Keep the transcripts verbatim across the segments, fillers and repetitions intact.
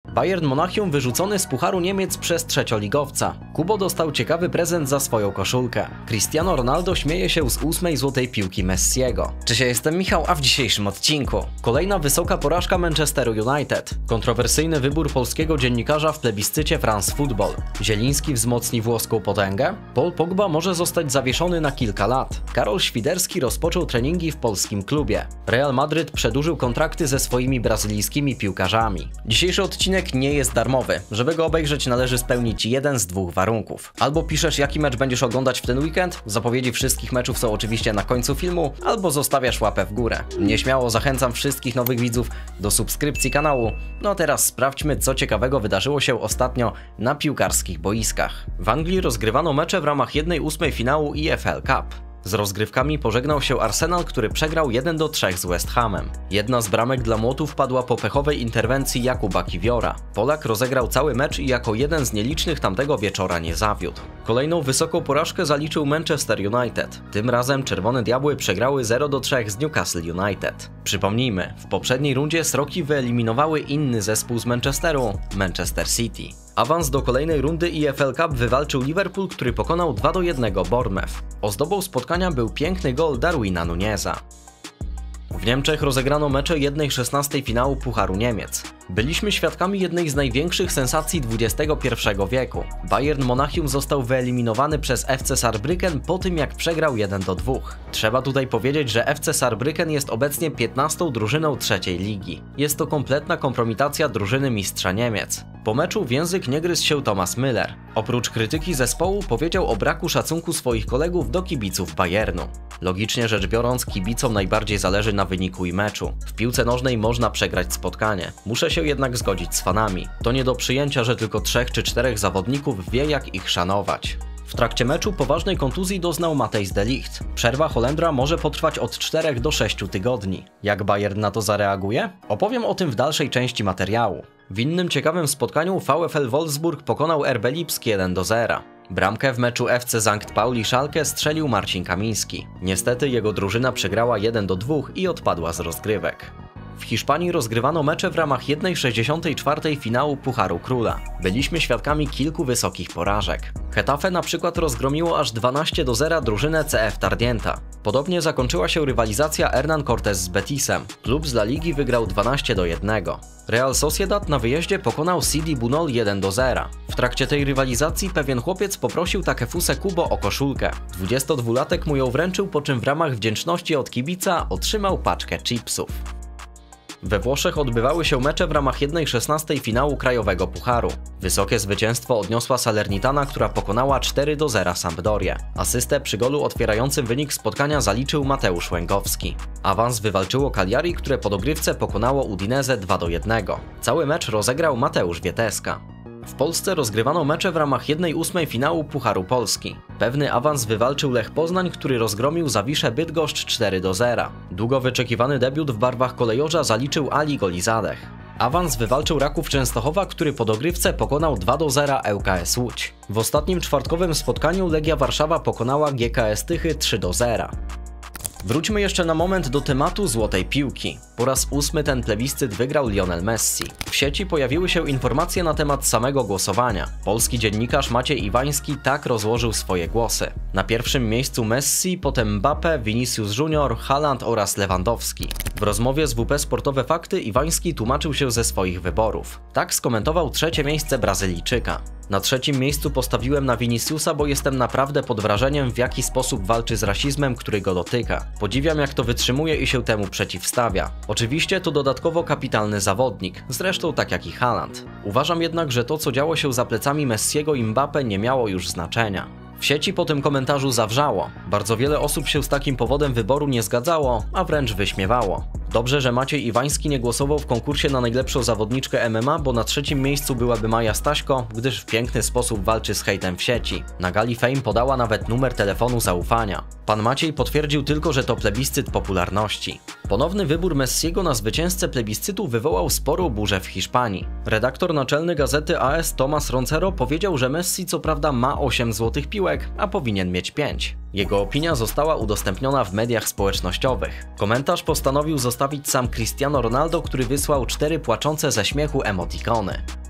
Bayern Monachium wyrzucony z Pucharu Niemiec przez trzecioligowca. Kubo dostał ciekawy prezent za swoją koszulkę. Cristiano Ronaldo śmieje się z ósmej złotej piłki Messiego. Cześć, ja jestem Michał, a w dzisiejszym odcinku kolejna wysoka porażka Manchesteru United. Kontrowersyjny wybór polskiego dziennikarza w plebiscycie France Football. Zieliński wzmocni włoską potęgę? Paul Pogba może zostać zawieszony na kilka lat. Karol Świderski rozpoczął treningi w polskim klubie. Real Madryt przedłużył kontrakty ze swoimi brazylijskimi piłkarzami. Dzisiejszy odcinek nie jest darmowy. Żeby go obejrzeć, należy spełnić jeden z dwóch warunków. Albo piszesz, jaki mecz będziesz oglądać w ten weekend, zapowiedzi wszystkich meczów są oczywiście na końcu filmu, albo zostawiasz łapę w górę. Nieśmiało zachęcam wszystkich nowych widzów do subskrypcji kanału. No a teraz sprawdźmy, co ciekawego wydarzyło się ostatnio na piłkarskich boiskach. W Anglii rozgrywano mecze w ramach jednej ósmej finału E F L Cup. Z rozgrywkami pożegnał się Arsenal, który przegrał jeden do trzech z West Hamem. Jedna z bramek dla Młotów padła po pechowej interwencji Jakuba Kiwiora. Polak rozegrał cały mecz i jako jeden z nielicznych tamtego wieczora nie zawiódł. Kolejną wysoką porażkę zaliczył Manchester United. Tym razem Czerwone Diabły przegrały zero do trzech z Newcastle United. Przypomnijmy, w poprzedniej rundzie Sroki wyeliminowały inny zespół z Manchesteru, Manchester City. Awans do kolejnej rundy E F L Cup wywalczył Liverpool, który pokonał dwa do jednego Bournemouth. Ozdobą spotkania był piękny gol Darwina Nuneza. W Niemczech rozegrano mecze jednej szesnastej finału Pucharu Niemiec. Byliśmy świadkami jednej z największych sensacji dwudziestego pierwszego wieku. Bayern Monachium został wyeliminowany przez F C Saarbrücken po tym, jak przegrał jeden do dwóch. Trzeba tutaj powiedzieć, że F C Saarbrücken jest obecnie piętnastą drużyną trzeciej ligi. Jest to kompletna kompromitacja drużyny mistrza Niemiec. Po meczu w język nie gryzł się Thomas Müller. Oprócz krytyki zespołu powiedział o braku szacunku swoich kolegów do kibiców Bayernu. Logicznie rzecz biorąc, kibicom najbardziej zależy na wyniku i meczu. W piłce nożnej można przegrać spotkanie. Muszę się jednak zgodzić z fanami. To nie do przyjęcia, że tylko trzech czy czterech zawodników wie, jak ich szanować. W trakcie meczu poważnej kontuzji doznał Matthijs de Ligt. Przerwa Holendra może potrwać od czterech do sześciu tygodni. Jak Bayern na to zareaguje? Opowiem o tym w dalszej części materiału. W innym ciekawym spotkaniu VfL Wolfsburg pokonał R B Lipsk jeden do zera. Bramkę w meczu F C Sankt Pauli Schalke strzelił Marcin Kamiński. Niestety jego drużyna przegrała jeden do dwóch i odpadła z rozgrywek. W Hiszpanii rozgrywano mecze w ramach jednej sześćdziesiątej czwartej finału Pucharu Króla. Byliśmy świadkami kilku wysokich porażek. Getafe na przykład rozgromiło aż dwanaście do zera drużynę C F Tardienta. Podobnie zakończyła się rywalizacja Hernán Cortés z Betisem. Klub z La Ligi wygrał dwanaście do jednego. Real Sociedad na wyjeździe pokonał C D Bunol jeden do zera. W trakcie tej rywalizacji pewien chłopiec poprosił Takefuse Kubo o koszulkę. dwudziestodwulatek mu ją wręczył, po czym w ramach wdzięczności od kibica otrzymał paczkę chipsów. We Włoszech odbywały się mecze w ramach jednej szesnastej finału Krajowego Pucharu. Wysokie zwycięstwo odniosła Salernitana, która pokonała cztery do zera Sampdorię. Asystę przy golu otwierającym wynik spotkania zaliczył Mateusz Łęgowski. Awans wywalczyło Cagliari, które po dogrywce pokonało Udinese dwa do jednego. Cały mecz rozegrał Mateusz Wieteska. W Polsce rozgrywano mecze w ramach jednej ósmej finału Pucharu Polski. Pewny awans wywalczył Lech Poznań, który rozgromił Zawiszę Bydgoszcz cztery do zera. Długo wyczekiwany debiut w barwach kolejorza zaliczył Ali Golizadeh. Awans wywalczył Raków Częstochowa, który po dogrywce pokonał dwa do zera L K S Łódź. W ostatnim czwartkowym spotkaniu Legia Warszawa pokonała G K S Tychy trzy do zera. Wróćmy jeszcze na moment do tematu złotej piłki. Po raz ósmy ten plebiscyt wygrał Lionel Messi. W sieci pojawiły się informacje na temat samego głosowania. Polski dziennikarz Maciej Iwański tak rozłożył swoje głosy. Na pierwszym miejscu Messi, potem Mbappé, Vinicius Junior, Haaland oraz Lewandowski. W rozmowie z W P Sportowe Fakty Iwański tłumaczył się ze swoich wyborów. Tak skomentował trzecie miejsce Brazylijczyka. Na trzecim miejscu postawiłem na Viniciusa, bo jestem naprawdę pod wrażeniem, w jaki sposób walczy z rasizmem, który go dotyka. Podziwiam, jak to wytrzymuje i się temu przeciwstawia. Oczywiście to dodatkowo kapitalny zawodnik, zresztą tak jak i Haaland. Uważam jednak, że to, co działo się za plecami Messiego i Mbappé, nie miało już znaczenia. W sieci po tym komentarzu zawrzało. Bardzo wiele osób się z takim powodem wyboru nie zgadzało, a wręcz wyśmiewało. Dobrze, że Maciej Iwański nie głosował w konkursie na najlepszą zawodniczkę M M A, bo na trzecim miejscu byłaby Maja Staśko, gdyż w piękny sposób walczy z hejtem w sieci. Na gali Fame podała nawet numer telefonu zaufania. Pan Maciej potwierdził tylko, że to plebiscyt popularności. Ponowny wybór Messiego na zwycięzcę plebiscytu wywołał sporą burzę w Hiszpanii. Redaktor naczelny gazety A S Tomas Roncero powiedział, że Messi co prawda ma osiem złotych piłek, a powinien mieć pięć. Jego opinia została udostępniona w mediach społecznościowych. Komentarz postanowił zostawić sam Cristiano Ronaldo, który wysłał cztery płaczące ze śmiechu emotikony.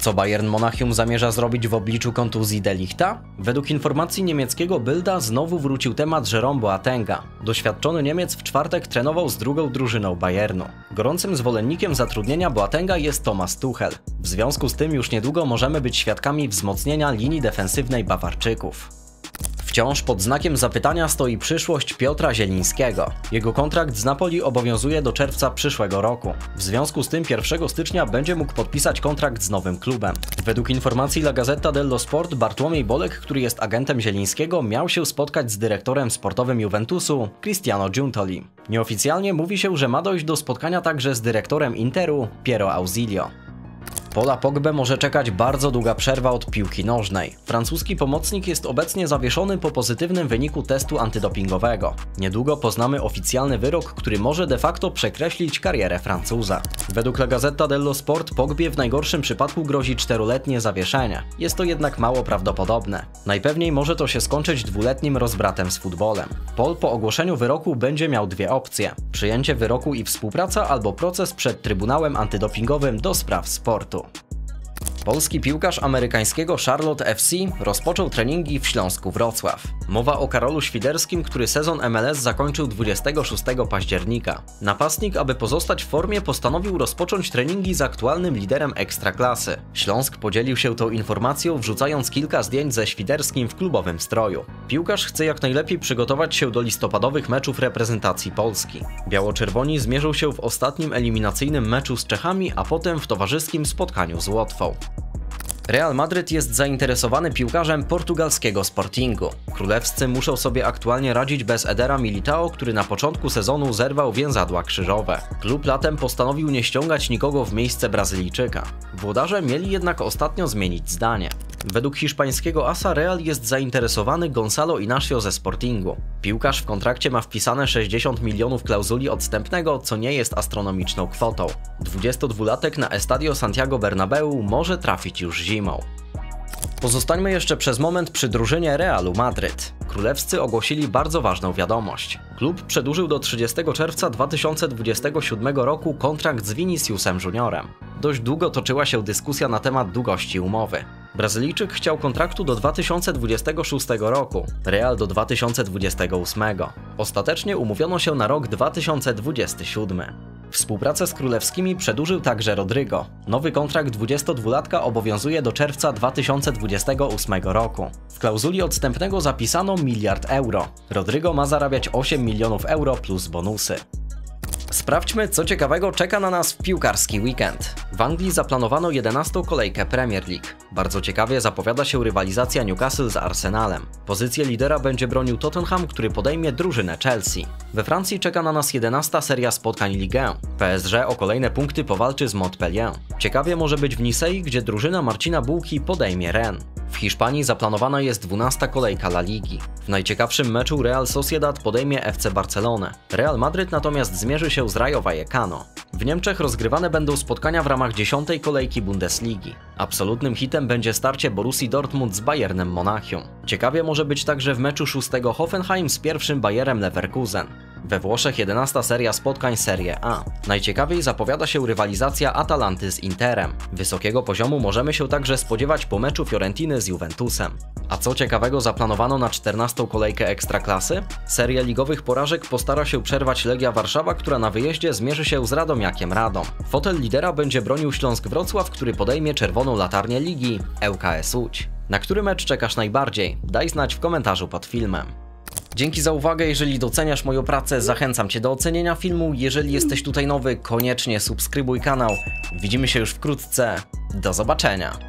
Co Bayern Monachium zamierza zrobić w obliczu kontuzji De Lichta? Według informacji niemieckiego Bilda znowu wrócił temat Jerome Boatenga. Doświadczony Niemiec w czwartek trenował z drugą drużyną Bayernu. Gorącym zwolennikiem zatrudnienia Boatenga jest Thomas Tuchel. W związku z tym już niedługo możemy być świadkami wzmocnienia linii defensywnej Bawarczyków. Wciąż pod znakiem zapytania stoi przyszłość Piotra Zielińskiego. Jego kontrakt z Napoli obowiązuje do czerwca przyszłego roku. W związku z tym pierwszego stycznia będzie mógł podpisać kontrakt z nowym klubem. Według informacji La Gazzetta dello Sport Bartłomiej Bolek, który jest agentem Zielińskiego, miał się spotkać z dyrektorem sportowym Juventusu, Cristiano Giuntoli. Nieoficjalnie mówi się, że ma dojść do spotkania także z dyrektorem Interu, Piero Ausilio. Paula Pogbę może czekać bardzo długa przerwa od piłki nożnej. Francuski pomocnik jest obecnie zawieszony po pozytywnym wyniku testu antydopingowego. Niedługo poznamy oficjalny wyrok, który może de facto przekreślić karierę Francuza. Według La Gazzetta dello Sport Pogbie w najgorszym przypadku grozi czteroletnie zawieszenie. Jest to jednak mało prawdopodobne. Najpewniej może to się skończyć dwuletnim rozbratem z futbolem. Paul po ogłoszeniu wyroku będzie miał dwie opcje: przyjęcie wyroku i współpraca, albo proces przed Trybunałem Antydopingowym do spraw sportu. Polski piłkarz amerykańskiego Charlotte F C rozpoczął treningi w Śląsku Wrocław. Mowa o Karolu Świderskim, który sezon M L S zakończył dwudziestego szóstego października. Napastnik, aby pozostać w formie, postanowił rozpocząć treningi z aktualnym liderem Ekstraklasy. Śląsk podzielił się tą informacją, wrzucając kilka zdjęć ze Świderskim w klubowym stroju. Piłkarz chce jak najlepiej przygotować się do listopadowych meczów reprezentacji Polski. Biało-czerwoni zmierzą się w ostatnim eliminacyjnym meczu z Czechami, a potem w towarzyskim spotkaniu z Łotwą. Real Madryt jest zainteresowany piłkarzem portugalskiego Sportingu. Królewscy muszą sobie aktualnie radzić bez Edera Militao, który na początku sezonu zerwał więzadła krzyżowe. Klub latem postanowił nie ściągać nikogo w miejsce Brazylijczyka. Włodarze mieli jednak ostatnio zmienić zdanie. Według hiszpańskiego asa Real jest zainteresowany Gonzalo Inacio ze Sportingu. Piłkarz w kontrakcie ma wpisane sześćdziesiąt milionów klauzuli odstępnego, co nie jest astronomiczną kwotą. dwudziestodwulatek na Estadio Santiago Bernabeu może trafić już zimą. Pozostańmy jeszcze przez moment przy drużynie Realu Madryt. Królewscy ogłosili bardzo ważną wiadomość. Klub przedłużył do trzydziestego czerwca dwa tysiące dwudziestego siódmego roku kontrakt z Viniciusem Juniorem. Dość długo toczyła się dyskusja na temat długości umowy. Brazylijczyk chciał kontraktu do dwa tysiące dwudziestego szóstego roku, Real do dwa tysiące dwudziestego ósmego. Ostatecznie umówiono się na rok dwa tysiące dwudziesty siódmy. Współpracę z królewskimi przedłużył także Rodrygo. Nowy kontrakt dwudziestodwulatka obowiązuje do czerwca dwa tysiące dwudziestego ósmego roku. W klauzuli odstępnego zapisano miliard euro. Rodrygo ma zarabiać osiem milionów euro plus bonusy. Sprawdźmy, co ciekawego czeka na nas w piłkarski weekend. W Anglii zaplanowano jedenastą kolejkę Premier League. Bardzo ciekawie zapowiada się rywalizacja Newcastle z Arsenalem. Pozycję lidera będzie bronił Tottenham, który podejmie drużynę Chelsea. We Francji czeka na nas jedenasta seria spotkań Ligue jeden. P S G o kolejne punkty powalczy z Montpellier. Ciekawie może być w Nicei, gdzie drużyna Marcina Bułki podejmie Rennes. W Hiszpanii zaplanowana jest dwunasta kolejka La Ligi. W najciekawszym meczu Real Sociedad podejmie F C Barcelonę. Real Madryt natomiast zmierzy się z Rayo Vallecano. W Niemczech rozgrywane będą spotkania w ramach dziesiątej kolejki Bundesligi. Absolutnym hitem będzie starcie Borussii Dortmund z Bayernem Monachium. Ciekawie może być także w meczu szóstego Hoffenheim z pierwszym Bayerem Leverkusen. We Włoszech jedenasta seria spotkań Serie A. Najciekawiej zapowiada się rywalizacja Atalanty z Interem. Wysokiego poziomu możemy się także spodziewać po meczu Fiorentiny z Juventusem. A co ciekawego zaplanowano na czternastą kolejkę Ekstraklasy? Serię ligowych porażek postara się przerwać Legia Warszawa, która na wyjeździe zmierzy się z Radomiakiem Radom. Fotel lidera będzie bronił Śląsk Wrocław, który podejmie czerwoną latarnię ligi L K S Łódź. Na który mecz czekasz najbardziej? Daj znać w komentarzu pod filmem. Dzięki za uwagę, jeżeli doceniasz moją pracę, zachęcam Cię do ocenienia filmu. Jeżeli jesteś tutaj nowy, koniecznie subskrybuj kanał. Widzimy się już wkrótce. Do zobaczenia.